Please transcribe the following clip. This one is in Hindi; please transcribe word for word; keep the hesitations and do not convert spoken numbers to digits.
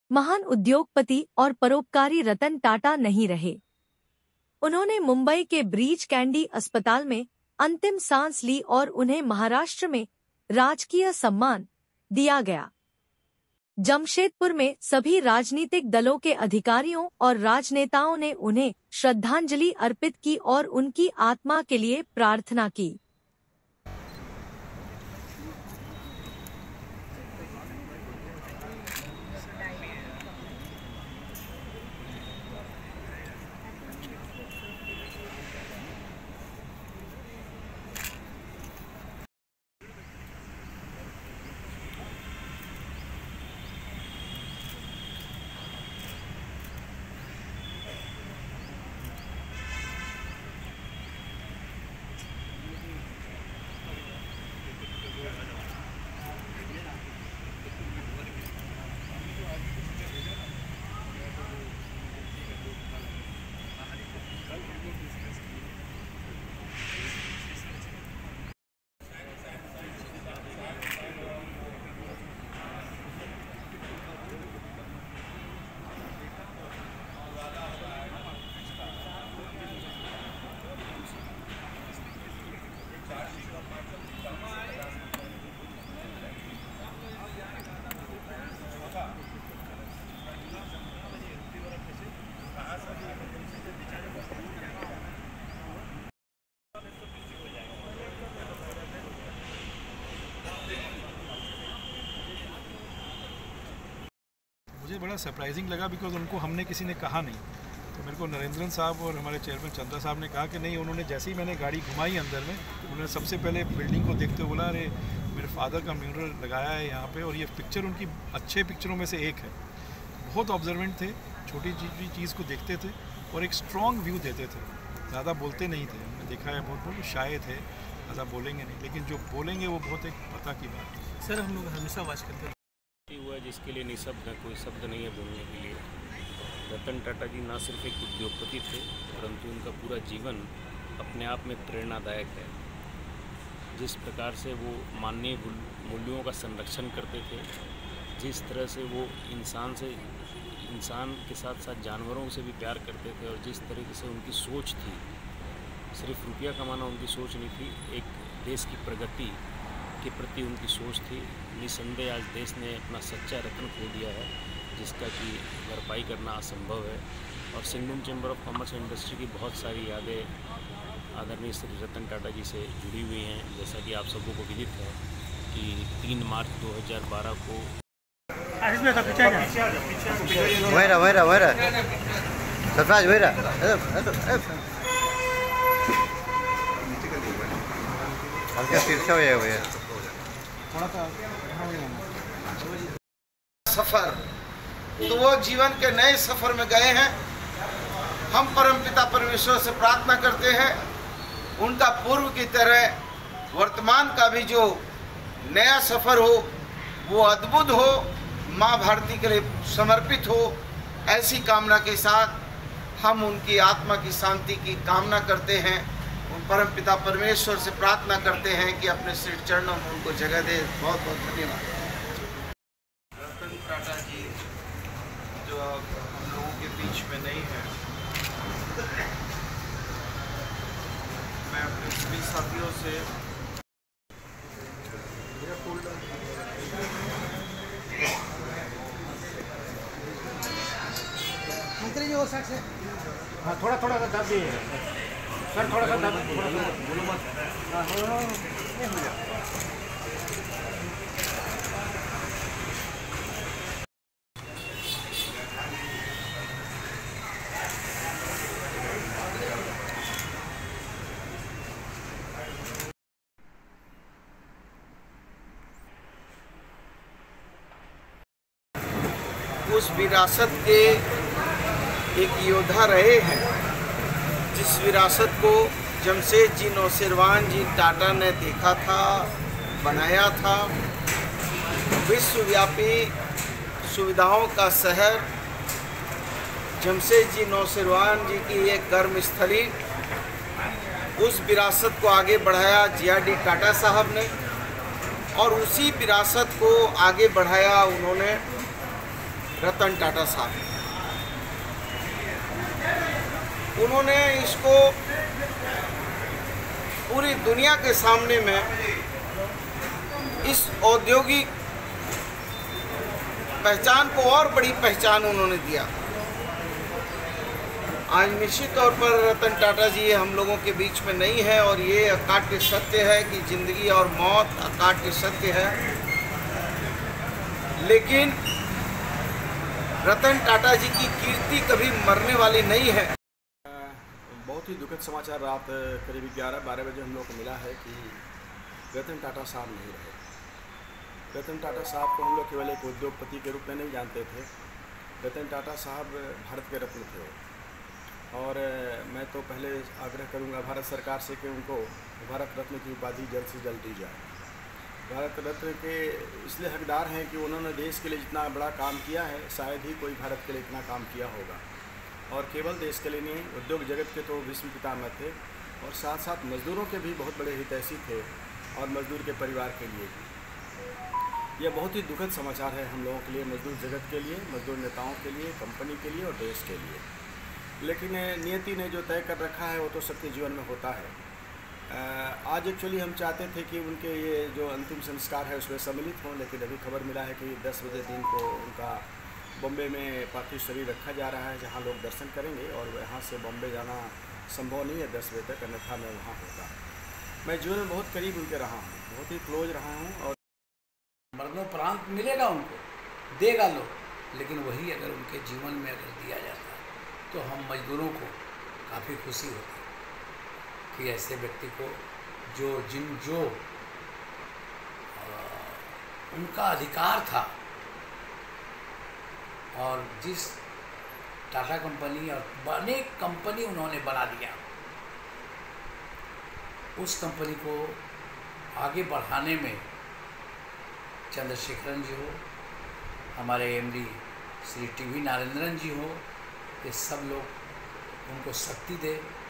महान उद्योगपति और परोपकारी रतन टाटा नहीं रहे। उन्होंने मुंबई के ब्रीच कैंडी अस्पताल में अंतिम सांस ली और उन्हें महाराष्ट्र में राजकीय सम्मान दिया गया। जमशेदपुर में सभी राजनीतिक दलों के अधिकारियों और राजनेताओं ने उन्हें श्रद्धांजलि अर्पित की और उनकी आत्मा के लिए प्रार्थना की। मुझे बड़ा सरप्राइजिंग लगा बिकॉज उनको हमने किसी ने कहा नहीं। तो मेरे को नरेंद्रन साहब और हमारे चेयरमैन चंद्रा साहब ने कहा कि नहीं, उन्होंने जैसे ही मैंने गाड़ी घुमाई अंदर में, उन्होंने सबसे पहले बिल्डिंग को देखते हुए बोला, अरे मेरे फादर का म्यूरल लगाया है यहाँ पे, और ये पिक्चर उनकी अच्छे पिक्चरों में से एक है। बहुत ऑब्जर्वेंट थे, छोटी छोटी चीज़ को देखते थे और एक स्ट्रॉन्ग व्यू देते थे। ज़्यादा बोलते नहीं थे, हमने देखा है बहुत बहुत शाये थे, ज़्यादा बोलेंगे नहीं, लेकिन जो बोलेंगे वो बहुत एक पता की बात है। सर हम लोग हमेशा वाच करते हैं हुआ जिसके लिए निशब्द है, कोई शब्द नहीं है बोलने के लिए। रतन टाटा जी ना सिर्फ एक उद्योगपति थे, परंतु उनका पूरा जीवन अपने आप में प्रेरणादायक है। जिस प्रकार से वो मानवीय मूल्यों का संरक्षण करते थे, जिस तरह से वो इंसान से इंसान के साथ साथ जानवरों से भी प्यार करते थे, और जिस तरीके से उनकी सोच थी, सिर्फ रुपया कमाना उनकी सोच नहीं थी, एक देश की प्रगति के प्रति उनकी सोच थी। निसंदेह आज देश ने अपना सच्चा रत्न खो दिया है, जिसका कि भरपाई करना असंभव है। और सिंगडूम chamber of commerce and industry की बहुत सारी यादें आदरणीय श्री रतन टाटा जी से जुड़ी हुई हैं। जैसा कि आप सबको को विदित है कि तीन मार्च दो हज़ार बारह को वैरा वैरा वैरा सरफराज वैरा हल्का तिरछा हुआ हुआ है। सफर तो वो जीवन के नए सफर में गए हैं। हम परमपिता परमेश्वर से प्रार्थना करते हैं उनका पूर्व की तरह वर्तमान का भी जो नया सफर हो वो अद्भुत हो, माँ भारती के लिए समर्पित हो। ऐसी कामना के साथ हम उनकी आत्मा की शांति की कामना करते हैं। उन परमपिता परमेश्वर से प्रार्थना करते हैं कि अपने श्री चरणों में उनको जगह दे। बहुत बहुत धन्यवाद। रतन टाटा जी जो अब हम लोगों के बीच में नहीं है, मैं अपने सभी साथियों से मंत्री जी वो साइड से हाँ थोड़ा थोड़ा सा दब दिए सर, थोड़ा सा दब, थोड़ा सा बोलो मत। हाँ हाँ उस विरासत के एक योद्धा रहे हैं, जिस विरासत को जमशेद जी नौसेरवान जी टाटा ने देखा था, बनाया था। विश्वव्यापी सुविधाओं का शहर जमशेद जी नौसेरवान जी की एक कर्मस्थली, उस विरासत को आगे बढ़ाया जी आर डी टाटा साहब ने, और उसी विरासत को आगे बढ़ाया उन्होंने रतन टाटा साहब। उन्होंने इसको पूरी दुनिया के सामने में इस औद्योगिक पहचान को और बड़ी पहचान उन्होंने दिया। आज निश्चित तौर पर रतन टाटा जी हम लोगों के बीच में नहीं है और ये अकाट्य सत्य है कि जिंदगी और मौत अकाट्य सत्य है, लेकिन रतन टाटा जी की कीर्ति कभी मरने वाली नहीं है। बहुत ही दुखद समाचार रात करीब ग्यारह बारह बजे हम लोग को मिला है कि रतन टाटा साहब नहीं रहे। रतन टाटा साहब को हम लोग केवल एक उद्योगपति के रूप में नहीं जानते थे। रतन टाटा साहब भारत के रत्न थे और मैं तो पहले आग्रह करूंगा भारत सरकार से कि उनको भारत रत्न की उपाधि जल्द से जल्द दी जाए। भारत रत्न के इसलिए हकदार हैं कि उन्होंने देश के लिए जितना बड़ा काम किया है शायद ही कोई भारत के लिए इतना काम किया होगा। और केवल देश के लिए नहीं, उद्योग जगत के तो विश्व पितामह थे और साथ साथ मजदूरों के भी बहुत बड़े हितैषी थे और मजदूर के परिवार के लिए भी। यह बहुत ही दुखद समाचार है हम लोगों के लिए, मजदूर जगत के लिए, मजदूर नेताओं के लिए, कंपनी के लिए और देश के लिए। लेकिन नियति ने जो तय कर रखा है वो तो सबके जीवन में होता है। आज एक्चुअली हम चाहते थे कि उनके ये जो अंतिम संस्कार है उसमें सम्मिलित हों, लेकिन अभी खबर मिला है कि दस बजे दिन को उनका बॉम्बे में पार्थिव शरीर रखा जा रहा है, जहां लोग दर्शन करेंगे और यहाँ से बॉम्बे जाना संभव नहीं है दस बजे तक, अन्यथा मैं वहाँ होता। मैं जीवन में बहुत करीब उनके रहा हूँ, बहुत ही क्लोज रहा हूँ और मरणोपरांत मिलेगा उनको, देगा लोग, लेकिन वही अगर उनके जीवन में अगर दिया जाता है तो हम मजदूरों को काफ़ी खुशी होती है कि ऐसे व्यक्ति को जो जिन जो आ, उनका अधिकार था और जिस टाटा कंपनी और अनेक कंपनी उन्होंने बना दिया, उस कंपनी को आगे बढ़ाने में चंद्रशेखरन जी हो, हमारे MD Shri T V Narendran ji हो, ये सब लोग उनको शक्ति दे